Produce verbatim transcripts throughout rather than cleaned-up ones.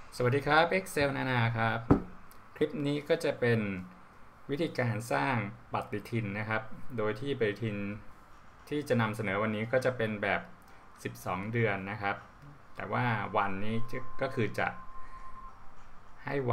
สวัสดีครับ Excel นานาครับคลิปนี้ก็จะเป็นวิธีการสร้างปฏิทินนะครับโดยที่ปฏิทินที่จะนำเสนอวันนี้ก็จะเป็นแบบสิบสองเดือนนะครับแต่ว่าวันนี้ก็คือจะให้วัน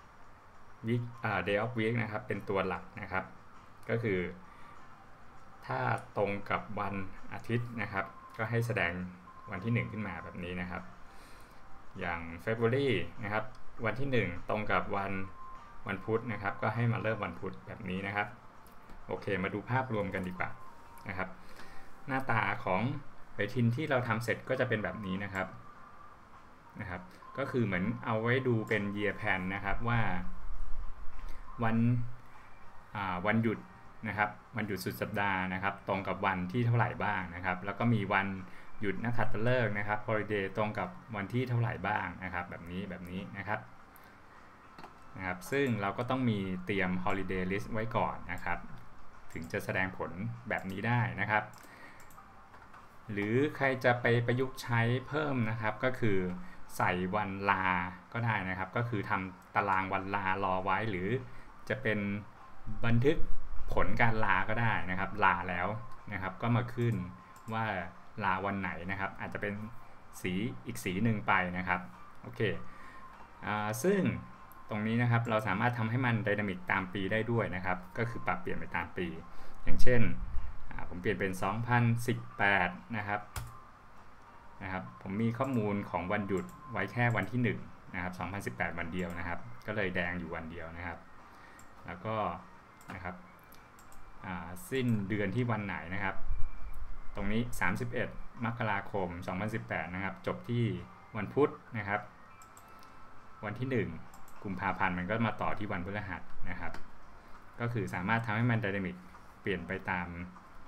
week day of week นะครับเป็นตัวหลักนะครับก็คือถ้าตรงกับวันอาทิตย์นะครับก็ให้แสดงวันที่หนึ่งขึ้นมาแบบนี้นะครับอย่าง February นะครับวันที่หนึ่งตรงกับวันวันพุธนะครับก็ให้มาเริ่มวันพุธแบบนี้นะครับโอเคมาดูภาพรวมกันดีกว่านะครับหน้าตาของปฏิทินที่เราทำเสร็จก็จะเป็นแบบนี้นะครับนะครับก็คือเหมือนเอาไว้ดูเป็น year plan นะครับว่าวันวันหยุดนะครับวันหยุดสุดสัปดาห์นะครับตรงกับวันที่เท่าไหร่บ้างนะครับแล้วก็มีวันหยุดนักขัตฤกษ์นะครับ holiday ตรงกับวันที่เท่าไหร่บ้างนะครับแบบนี้แบบนี้นะครับนะครับซึ่งเราก็ต้องมีเตรียม holiday list ไว้ก่อนนะครับถึงจะแสดงผลแบบนี้ได้นะครับหรือใครจะไปประยุกต์ใช้เพิ่มนะครับก็คือใส่วันลาก็ได้นะครับก็คือทำตารางวันลารอไว้หรือจะเป็นบันทึกผลการลาก็ได้นะครับลาแล้วนะครับก็มาขึ้นว่าลาวันไหนนะครับอาจจะเป็นสีอีกสีหนึ่งไปนะครับโอเคอ่าซึ่งตรงนี้นะครับเราสามารถทำให้มันไดนามิกตามปีได้ด้วยนะครับก็คือปรับเปลี่ยนไปตามปีอย่างเช่นผมเปลี่ยนเป็นสองพันสิบแปดนะครับนะครับผมมีข้อมูลของวันหยุดไว้แค่วันที่หนึ่งนะครับสองพันสิบแปดวันเดียวนะครับก็เลยแดงอยู่วันเดียวนะครับแล้วก็นะครับสิ้นเดือนที่วันไหนนะครับตรงนี้สามสิบเอ็ดมกราคมสองพันสิบแปดนะครับจบที่วันพุธนะครับวันที่หนึ่งกุมภาพันธ์มันก็มาต่อที่วันพฤหัสนะครับก็คือสามารถทำให้มันไดนามิกเปลี่ยนไปตาม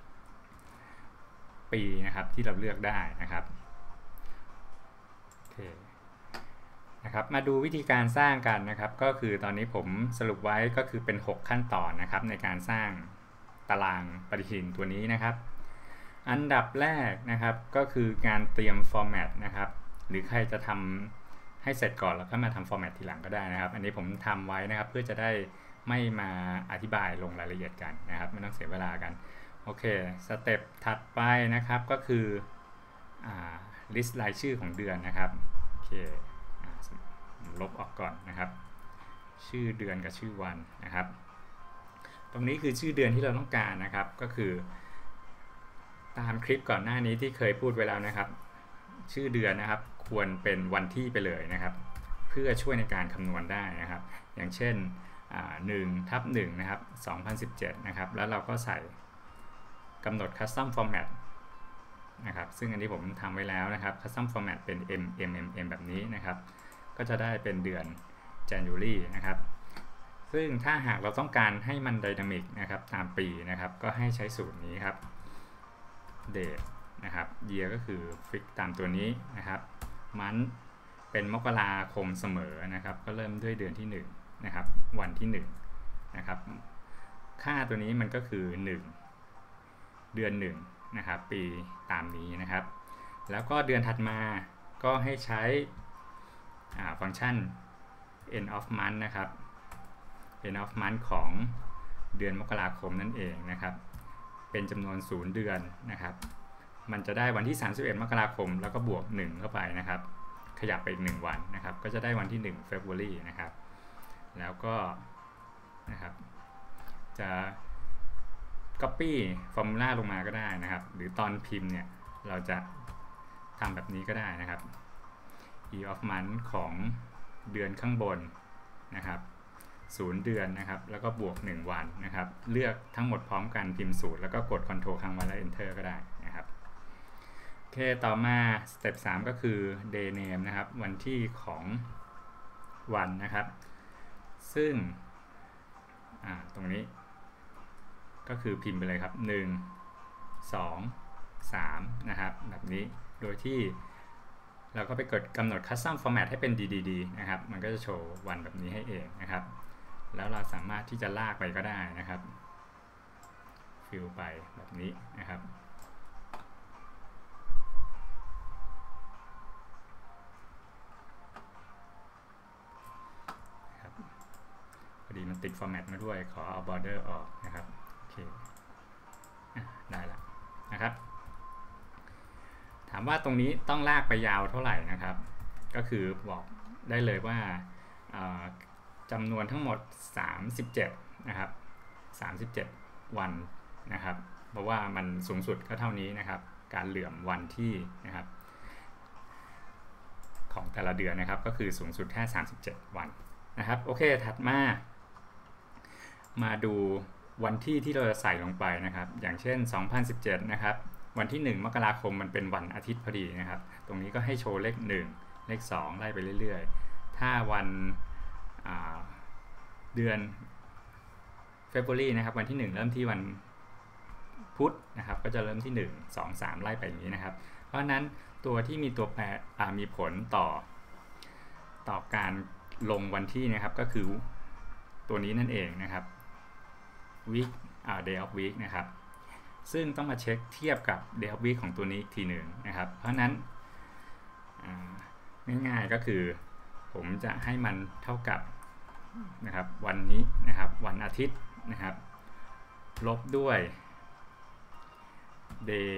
ปีนะครับที่เราเลือกได้นะครับโอเคนะครับมาดูวิธีการสร้างกันนะครับก็คือตอนนี้ผมสรุปไว้ก็คือเป็นหกขั้นตอนนะครับในการสร้างตารางปฏิทินตัวนี้นะครับอันดับแรกนะครับก็คือการเตรียมฟอร์แมตนะครับหรือใครจะทำให้เสร็จก่อนแล้วก็มาทำฟอร์แมตทีหลังก็ได้นะครับอันนี้ผมทำไว้นะครับเพื่อจะได้ไม่มาอธิบายลงรายละเอียดกันนะครับไม่ต้องเสียเวลากันโอเคสเต็ปถัดไปนะครับก็คือลิสต์รายชื่อของเดือนนะครับโอเคลบออกก่อนนะครับชื่อเดือนกับชื่อวันนะครับตรงนี้คือชื่อเดือนที่เราต้องการนะครับก็คือตามคลิปก่อนหน้านี้ที่เคยพูดไว้แล้วนะครับชื่อเดือนนะครับควรเป็นวันที่ไปเลยนะครับเพื่อช่วยในการคำนวณได้นะครับอย่างเช่นหนึ่งทับหนึ่งนะครับสองพันสิบเจ็ดนะครับแล้วเราก็ใส่กำหนด custom format นะครับซึ่งอันนี้ผมทำไว้แล้วนะครับ custom format เป็น m m m m แบบนี้นะครับก็จะได้เป็นเดือน January นะครับซึ่งถ้าหากเราต้องการให้มันไดนามิกนะครับตามปีนะครับก็ให้ใช้สูตรนี้ครับ date นะครับ year ก็คือ fix ตามตัวนี้นะครับ month เป็นมกราคมเสมอนะครับก็เริ่มด้วยเดือนที่หนึ่งนะครับวันที่หนึ่งนะครับค่าตัวนี้มันก็คือหนึ่งเดือนหนึ่งนะครับปีตามนี้นะครับแล้วก็เดือนถัดมาก็ให้ใช้ฟังก์ชัน end of month นะครับ end of month ของเดือนมกราคมนั่นเองนะครับเป็นจำนวนศูนย์เดือนนะครับมันจะได้วันที่สามสิบเอ็ดมกราคมแล้วก็บวกหนึ่งเข้าไปนะครับขยับไปอีกหนึ่งวันนะครับก็จะได้วันที่หนึ่ง February นะครับแล้วก็นะครับจะ copy formula ลงมาก็ได้นะครับหรือตอนพิมพ์เนี่ยเราจะทำแบบนี้ก็ได้นะครับ e of month ของเดือนข้างบนนะครับศูนย์เดือนนะครับแล้วก็บวกหนึ่งวันนะครับเลือกทั้งหมดพร้อมกันพิมพ์สูตรแล้วก็กด Ctrl ค้างไว้แล้ว Enter ก็ได้นะครับโอเคต่อมาสเต็ปสามก็คือ day name นะครับวันที่ของวันนะครับซึ่งตรงนี้ก็คือพิมพ์ไปเลยครับหนึ่ง สอง สามนะครับแบบนี้โดยที่เราก็ไปกดกำหนด custom format ให้เป็น ddd นะครับมันก็จะโชว์วันแบบนี้ให้เองนะครับแล้วเราสามารถที่จะลากไปก็ได้นะครับฟิลไปแบบนี้นะครับติด format มาด้วยขอเอา border ออกนะครับโอเคได้ละนะครับถามว่าตรงนี้ต้องลากไปยาวเท่าไหร่นะครับก็คือบอกได้เลยว่าจำนวนทั้งหมดสามสิบเจ็ดนะครับสามสิบเจ็ดวันนะครับเพราะว่ามันสูงสุดก็เท่านี้นะครับการเหลื่อมวันที่นะครับของแต่ละเดือนนะครับก็คือสูงสุดแค่สามสิบเจ็ดวันนะครับโอเคถัดมามาดูวันที่ที่เราจะใส่ลงไปนะครับอย่างเช่นสองพันสิบเจ็ดนะครับวันที่หนึ่งมกราคมมันเป็นวันอาทิตย์พอดีนะครับตรงนี้ก็ให้โชว์เลขหนึ่งเลขสองไล่ไปเรื่อยๆถ้าวันเดือน February นะครับวันที่หนึ่งเริ่มที่วันพุธนะครับก็จะเริ่มที่หนึ่ง สอง สามไล่ไปอย่างนี้นะครับเพราะฉะนั้นตัวที่มีตัวแปรมีผลต่อต่อการลงวันที่นะครับก็คือตัวนี้นั่นเองนะครับ week day of week นะครับซึ่งต้องมาเช็คเทียบกับ day of week ของตัวนี้อีกทีหนึ่งนะครับเพราะนั้นง่ายๆก็คือผมจะให้มันเท่ากับนะครับวันนี้นะครับวันอาทิตย์นะครับลบด้วย day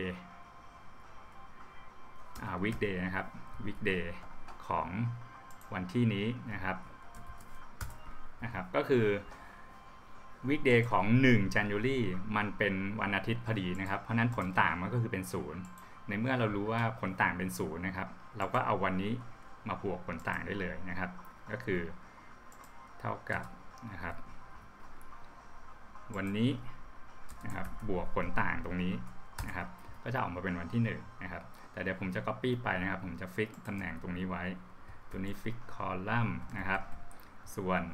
weekday นะครับ weekday ของวันที่นี้นะครับนะครับก็คือ weekday ของหนึ่ง January มันเป็นวันอาทิตย์พอดีนะครับเพราะนั้นผลต่างมันก็คือเป็นศูนย์ในเมื่อเรารู้ว่าผลต่างเป็นศูนย์นะครับเราก็เอาวันนี้มาบวกผลต่างได้เลยนะครับก็คือเท่ากับนะครับวันนี้นะครับบวกผลต่างตรงนี้นะครับก็จะออกมาเป็นวันที่หนึ่งนะครับแต่เดี๋ยวผมจะ copy ไปนะครับผมจะฟิกตำแหน่งตรงนี้ไว้ตัวนี้ฟิกคอลัมน์นะครับส่วน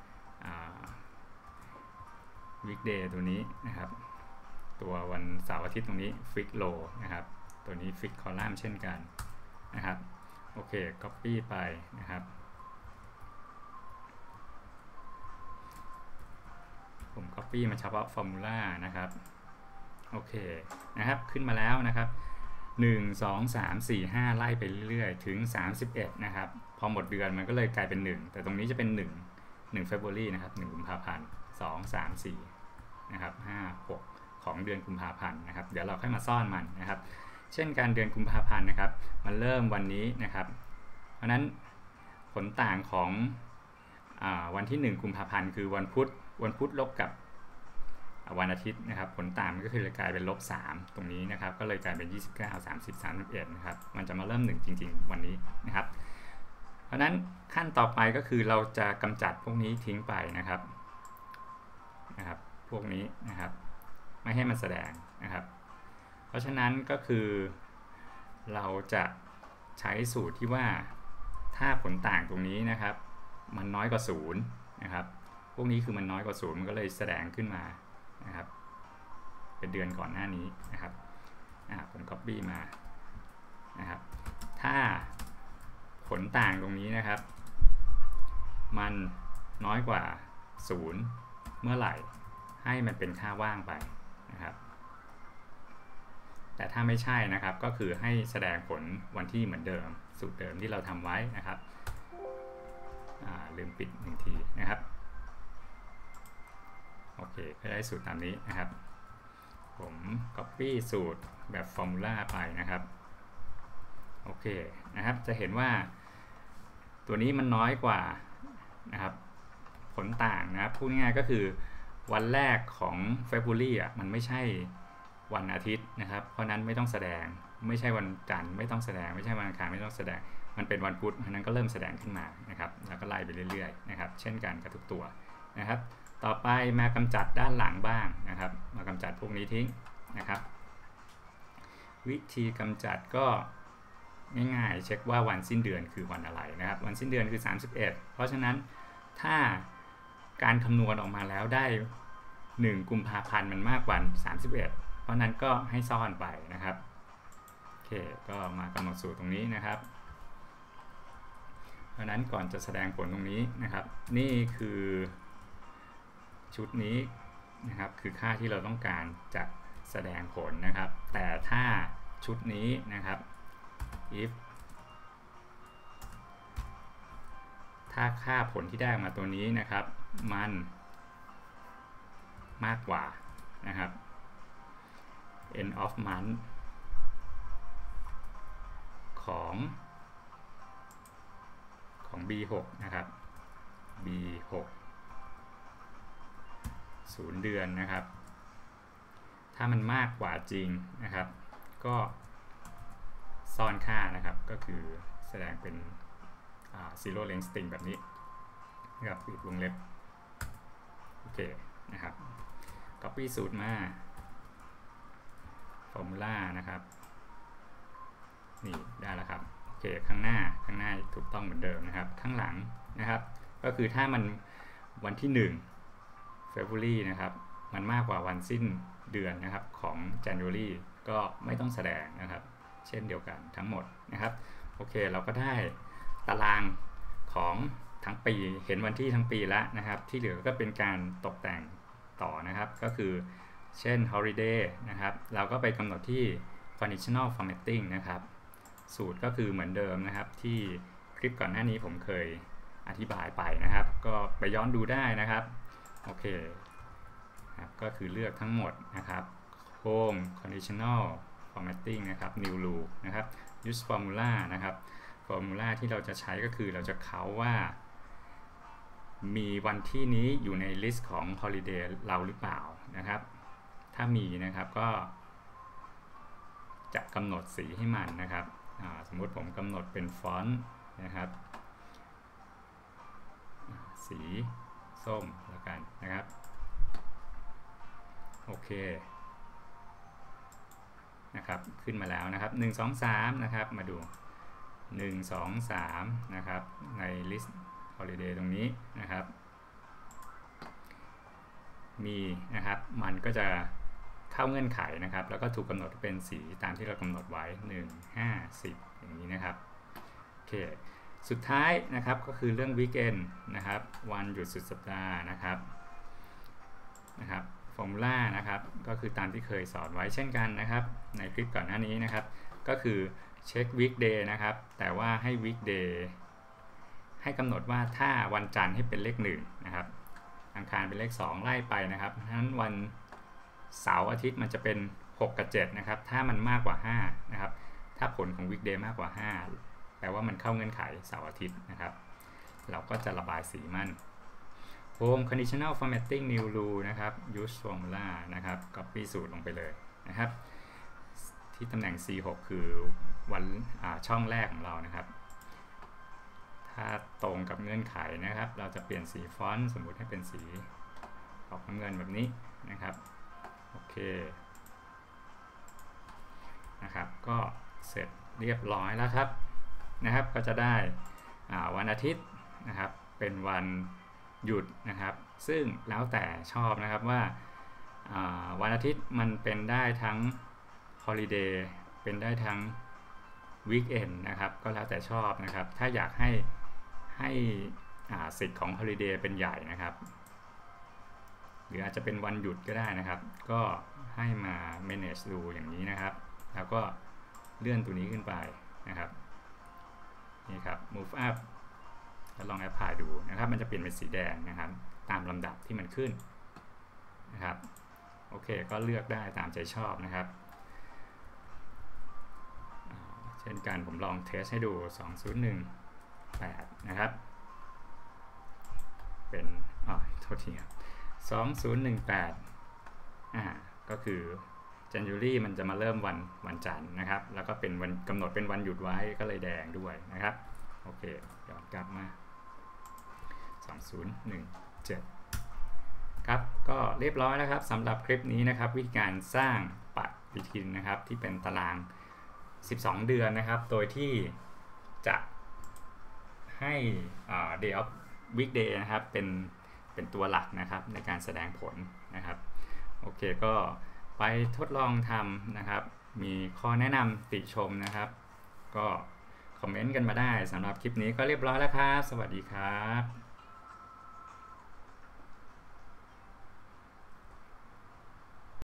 weekday ตัวนี้นะครับตัววันเสาร์อาทิตย์ตรงนี้ฟิกโลนะครับตัวนี้ฟิกคอลัมน์เช่นกันนะครับโอเค copy ไปนะครับผม copy มาเฉพาะ formula นะครับโอเคนะครับขึ้นมาแล้วนะครับหนึ่ง สอง สาม สี่ ห้าไล่ไปเรื่อยๆถึงสามสิบเอ็ดนะครับพอหมดเดือนมันก็เลยกลายเป็นหนึ่งแต่ตรงนี้จะเป็นหนึ่ง หนึ่ง February นะครับหนึ่งกุมภาพันธ์สอง สาม สี่นะครับห้า หกของเดือนกุมภาพันธ์นะครับเดี๋ยวเราค่อยมาซ่อนมันนะครับเช่นการเดือนกุมภาพันธ์นะครับมันเริ่มวันนี้นะครับเพราะนั้นผลต่างของอ่าวันที่หนึ่งกุมภาพันธ์คือวันพุธวันพุธลบกับวันอาทิตย์นะครับผลต่างมันก็คือเลยกลายเป็นลบสามตรงนี้นะครับก็เลยกลายเป็นยี่สิบเก้า สามสิบ สามสิบเอ็ดนะครับมันจะมาเริ่มหนึ่งจริงๆวันนี้นะครับเพราะนั้นขั้นต่อไปก็คือเราจะกำจัดพวกนี้ทิ้งไปนะครับนะครับพวกนี้นะครับไม่ให้มันแสดงนะครับเพราะฉะนั้นก็คือเราจะใช้สูตรที่ว่าถ้าผลต่างตรงนี้นะครับมันน้อยกว่าศูนย์นะครับพวกนี้คือมันน้อยกว่าศูนย์มันก็เลยแสดงขึ้นมานะครับเป็นเดือนก่อนหน้านี้นะครับอ่าผม copy มานะครับถ้าผลต่างตรงนี้นะครับมันน้อยกว่าศูนย์เมื่อไหร่ให้มันเป็นค่าว่างไปนะครับแต่ถ้าไม่ใช่นะครับก็คือให้แสดงผลวันที่เหมือนเดิมสูตรเดิมที่เราทำไว้นะครับลืมปิดหนึ่งทีนะครับโอเคก็ได้สูตรตามนี้นะครับผม copy สูตรแบบ formula ไปนะครับโอเคนะครับจะเห็นว่าตัวนี้มันน้อยกว่านะครับผลต่างนะครับพูดง่ายๆก็คือวันแรกของ February อ่ะมันไม่ใช่วันอาทิตย์นะครับเพราะนั้นไม่ต้องแสดงไม่ใช่วันจันทร์ไม่ต้องแสดงไม่ใช่วันอังคารไม่ต้องแสดงมันเป็นวันพุธเพราะนั้นก็เริ่มแสดงขึ้นมานะครับแล้วก็ไล่ไปเรื่อยๆนะครับเช่นกันกับทุกตัวนะครับต่อไปมากำจัดด้านหลังบ้างนะครับมากำจัดพวกนี้ทิ้งนะครับวิธีกำจัดก็ง่ายๆเช็คว่าวันสิ้นเดือนคือวันอะไรนะครับวันสิ้นเดือนคือสามสิบเอ็ดเพราะฉะนั้นถ้าการคำนวณออกมาแล้วได้หนึ่งกุมภาพันธ์มันมากกว่าสามสิบเอ็ดเพราะนั้นก็ให้ซ่อนไปนะครับโอเคก็มากำหนดสูตรตรงนี้นะครับเพราะนั้นก่อนจะแสดงผลตรงนี้นะครับนี่คือชุดนี้นะครับคือค่าที่เราต้องการจะแสดงผลนะครับแต่ถ้าชุดนี้นะครับ if ถ้าค่าผลที่ได้มาตัวนี้นะครับมันมากกว่านะครับ end of month ของของ บี หก นะครับ บี หก ศูนย์เดือนนะครับถ้ามันมากกว่าจริงนะครับก็ซ่อนค่านะครับก็คือแสดงเป็น zero length string แบบนี้นะครับปิดวงเล็บโอเคนะครับ copy สูตรมา formula นะครับนี่ได้แล้วครับโอเคข้างหน้าข้างหน้าถูกต้องเหมือนเดิมนะครับข้างหลังนะครับก็คือถ้ามันวันที่หนึ่ง February นะครับมันมากกว่าวันสิ้นเดือนนะครับของ January ก็ไม่ต้องแสดงนะครับเช่นเดียวกันทั้งหมดนะครับโอเคเราก็ได้ตารางของทั้งปีเห็นวันที่ทั้งปีแล้วนะครับที่เหลือก็เป็นการตกแต่งต่อนะครับก็คือเช่น holiday นะครับเราก็ไปกำหนดที่ conditional formatting นะครับสูตรก็คือเหมือนเดิมนะครับที่คลิปก่อนหน้านี้ผมเคยอธิบายไปนะครับก็ไปย้อนดูได้นะครับโอเคครับก็คือเลือกทั้งหมดนะครับ home conditional formatting นะครับ new rule นะครับ use formula นะครับ formula ที่เราจะใช้ก็คือเราจะเค้าว่ามีวันที่นี้อยู่ใน list ของ holiday เราหรือเปล่านะครับถ้ามีนะครับก็จะกำหนดสีให้มันนะครับสมมุติผมกำหนดเป็นฟอนต์นะครับสีส้มแล้วกันนะครับโอเคนะครับขึ้นมาแล้วนะครับหนึ่ง สอง สามนะครับมาดูหนึ่ง สอง สามนะครับใน list holiday ตรงนี้นะครับมีนะครับมันก็จะเข้าเงื่อนไขนะครับแล้วก็ถูกกำหนดเป็นสีตามที่เรากำหนดไว้หนึ่ง ห้า สิบอย่างนี้นะครับโอเคสุดท้ายนะครับก็คือเรื่อง weekend นะครับวันหยุดสุดสัปดาห์นะครับนะครับฟอร์มูล่านะครับก็คือตามที่เคยสอนไว้เช่นกันนะครับในคลิปก่อนหน้านี้นะครับก็คือเช็ค weekday นะครับแต่ว่าให้ weekday ให้กำหนดว่าถ้าวันจันทร์ให้เป็นเลขหนึ่งนะครับอังคารเป็นเลขสองไล่ไปนะครับเพราะฉะนั้นวันเสาร์อาทิตย์มันจะเป็นหกกับเจ็ดนะครับถ้ามันมากกว่าห้านะครับถ้าผลของ weekday มากกว่าห้าแปลว่ามันเข้าเงื่อนไขเสาร์อาทิตย์นะครับเราก็จะระบายสีมัน home conditional formatting new rule นะครับ use formula นะครับ copy สูตรลงไปเลยนะครับที่ตำแหน่ง ซี หก คือวันช่องแรกของเรานะครับถ้าตรงกับเงื่อนไขนะครับเราจะเปลี่ยนสีฟอนต์สมมุติให้เป็นสีออกน้ำเงินแบบนี้นะครับโอเคนะครับก็เสร็จเรียบร้อยแล้วครับนะครับก็จะได้วันอาทิตย์นะครับเป็นวันหยุดนะครับซึ่งแล้วแต่ชอบนะครับว่าวันอาทิตย์มันเป็นได้ทั้ง holiday เป็นได้ทั้ง weekend นะครับก็แล้วแต่ชอบนะครับถ้าอยากให้ให้สิทธิ์ของ holiday เป็นใหญ่นะครับหรืออาจจะเป็นวันหยุดก็ได้นะครับก็ให้มา manage ดูอย่างนี้นะครับแล้วก็เลื่อนตัวนี้ขึ้นไปนะครับนี่ครับ move up แล้วลอง apply ดูนะครับมันจะเปลี่ยนเป็นสีแดงนะครับตามลำดับที่มันขึ้นนะครับโอเคก็เลือกได้ตามใจชอบนะครับเช่นกันผมลองเทสให้ดูสอง ศูนย์ หนึ่ง แปดนะครับเป็นอ๋อโทษทีครับสอง ศูนย์ หนึ่ง แปดอ่าก็คือ January มันจะมาเริ่มวันวันจันทร์นะครับแล้วก็เป็นวันกำหนดเป็นวันหยุดไว้ก็เลยแดงด้วยนะครับโอเคย้อนกลับมาสอง ศูนย์ หนึ่ง เจ็ดครับก็เรียบร้อยแล้วครับสำหรับคลิปนี้นะครับวิธีการสร้างปฏิทินนะครับที่เป็นตารางสิบสองเดือนนะครับโดยที่จะให้ day of weekday นะครับเป็นเป็นตัวหลักนะครับในการแสดงผลนะครับโอเคก็ไปทดลองทำนะครับมีข้อแนะนำติชมนะครับก็คอมเมนต์กันมาได้สำหรับคลิปนี้ก็เรียบร้อยแล้วครับสวัสดีครับ